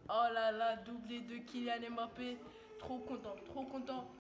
Oh là là, doublé de Kylian Mbappé. Trop content, trop content.